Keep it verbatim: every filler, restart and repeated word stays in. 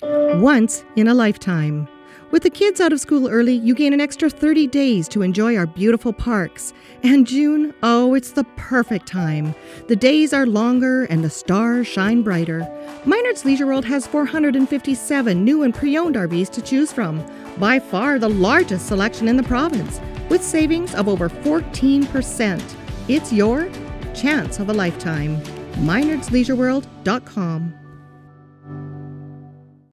Once in a lifetime. With the kids out of school early, you gain an extra thirty days to enjoy our beautiful parks. And June, oh, it's the perfect time. The days are longer and the stars shine brighter. Minards Leisure World has four hundred fifty-seven new and pre-owned R Vs to choose from. By far the largest selection in the province, with savings of over fourteen percent. It's your chance of a lifetime. minards leisure world dot com